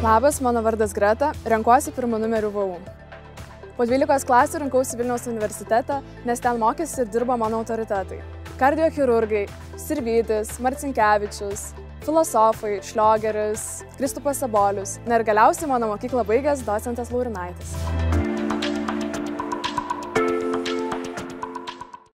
Labas, mano vardas Greta, renkuosi pirmą numerių VU. Po 12 klasių rinkausi Vilniaus universitetą, nes ten mokėsi ir dirbo mano autoritetai. Kardiochirurgai, Sirvydis, Marcinkevičius, filosofai, Šliogeris, Kristupas Sabolius. Ir galiausiai mano mokyklą baigęs docentas Laurinaitis.